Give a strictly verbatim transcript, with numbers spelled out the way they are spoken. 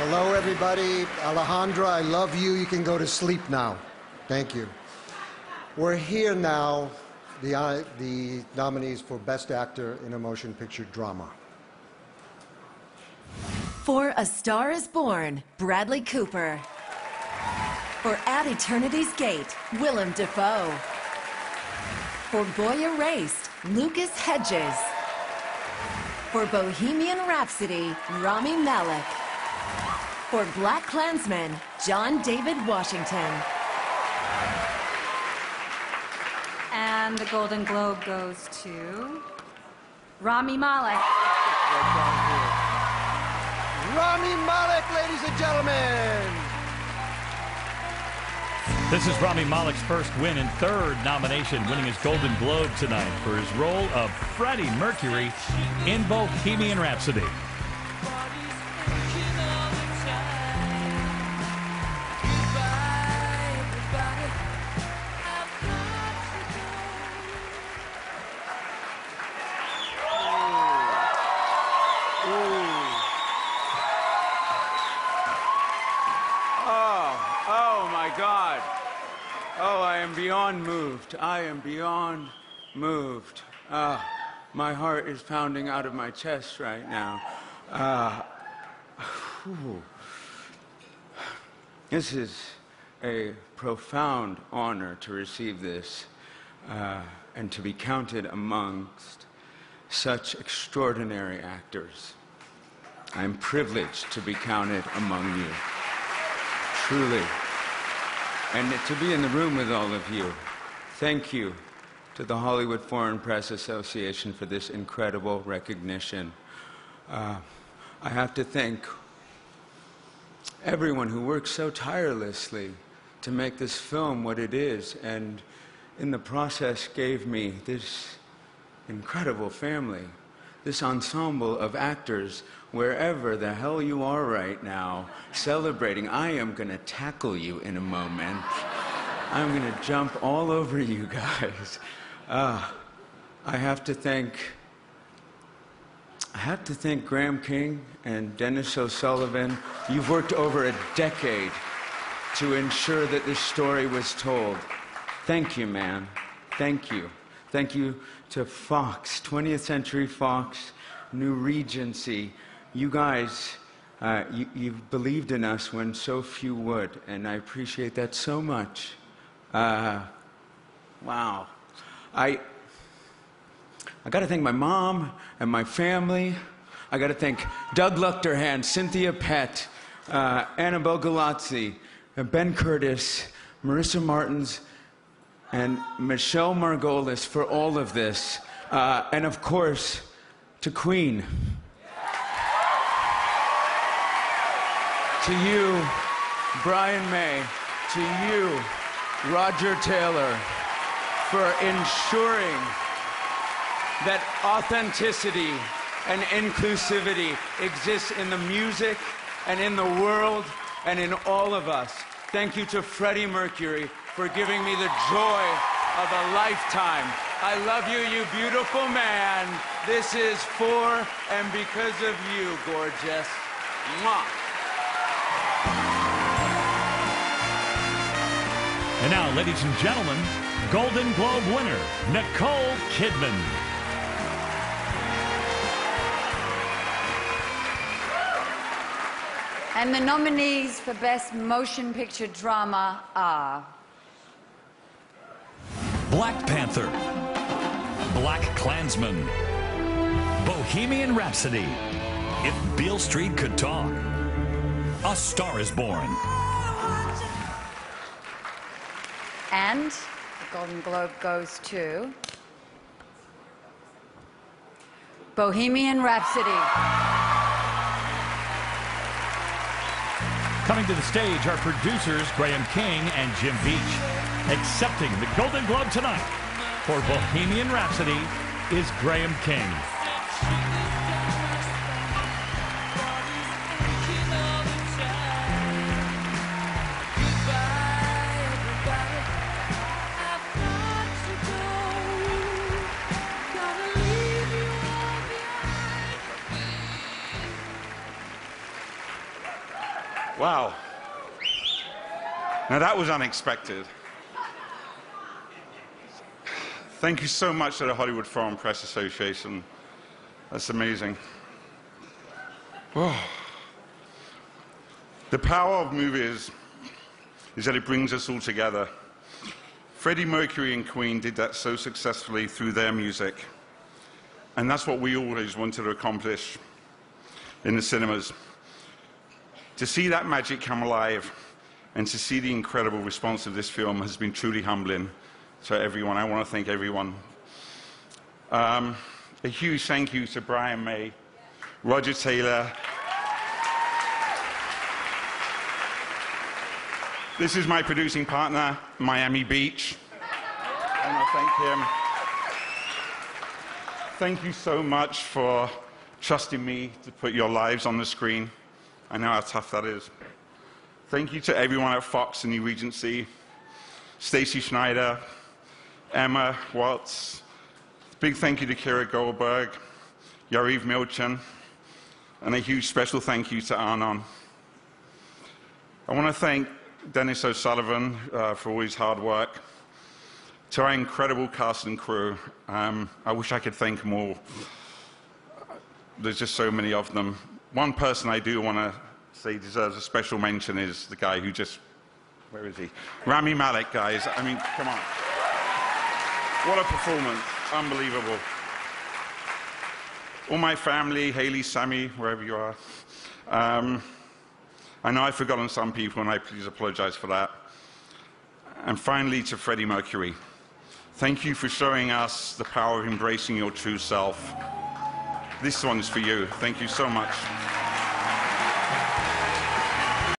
Hello, everybody. Alejandra, I love you. You can go to sleep now. Thank you. We're here now, the, uh, the nominees for Best Actor in a Motion Picture Drama. For A Star is Born, Bradley Cooper. For At Eternity's Gate, Willem Dafoe. For Boy Erased, Lucas Hedges. For Bohemian Rhapsody, Rami Malek. For Black Klansman, John David Washington. And the Golden Globe goes to Rami Malek. Rami Malek, ladies and gentlemen. This is Rami Malek's first win and third nomination, winning his Golden Globe tonight for his role of Freddie Mercury in Bohemian Rhapsody. God. Oh, I am beyond moved. I am beyond moved. Uh, my heart is pounding out of my chest right now. Uh, this is a profound honor to receive this uh, and to be counted amongst such extraordinary actors. I am privileged to be counted among you. Truly. And to be in the room with all of you. Thank you to the Hollywood Foreign Press Association for this incredible recognition. Uh, I have to thank everyone who worked so tirelessly to make this film what it is, and in the process gave me this incredible family, this ensemble of actors. Wherever the hell you are right now, celebrating, I am going to tackle you in a moment. I'm going to jump all over you guys. Uh, I have to thank, I have to thank Graham King and Dennis O'Sullivan. You've worked over a decade to ensure that this story was told. Thank you, man. Thank you. Thank you to Fox, twentieth Century Fox, New Regency. You guys, uh, you, you've believed in us when so few would, and I appreciate that so much. Uh, wow. I, I got to thank my mom and my family. I got to thank Doug Luchterhand, Cynthia Pett, uh, Annabelle Galazzi, uh, Ben Curtis, Marissa Martins, and Michelle Margolis for all of this. Uh, and of course, to Queen. To you, Brian May, to you, Roger Taylor, for ensuring that authenticity and inclusivity exists in the music and in the world and in all of us. Thank you to Freddie Mercury for giving me the joy of a lifetime. I love you, you beautiful man. This is for and because of you, gorgeous. Mwah. And now, ladies and gentlemen, Golden Globe winner, Nicole Kidman. And the nominees for Best Motion Picture Drama are Black Panther, Black Klansman, Bohemian Rhapsody, If Beale Street Could Talk, A Star is Born. And the Golden Globe goes to Bohemian Rhapsody. Coming to the stage are producers Graham King and Jim Beach. Accepting the Golden Globe tonight for Bohemian Rhapsody is Graham King. Wow. Now that was unexpected. Thank you so much to the Hollywood Foreign Press Association. That's amazing. Oh. The power of movies is that it brings us all together. Freddie Mercury and Queen did that so successfully through their music. And that's what we always wanted to accomplish in the cinemas. To see that magic come alive and to see the incredible response of this film has been truly humbling to everyone. I want to thank everyone. Um, a huge thank you to Brian May, Roger Taylor. This is my producing partner, Miami Beach. I want to thank him. Thank you so much for trusting me to put your lives on the screen. I know how tough that is. Thank you to everyone at Fox and New Regency, Stacy Schneider, Emma Watts. Big thank you to Kira Goldberg, Yariv Milchan, and a huge special thank you to Arnon. I want to thank Dennis O'Sullivan uh, for all his hard work. To our incredible cast and crew, um, I wish I could thank them all. There's just so many of them. One person I do want to say deserves a special mention is the guy who just, where is he? Rami Malek, guys. I mean, come on. What a performance. Unbelievable. All my family, Haley, Sammy, wherever you are. Um, I know I've forgotten some people, and I please apologize for that. And finally, to Freddie Mercury. Thank you for showing us the power of embracing your true self. This one's for you. Thank you so much.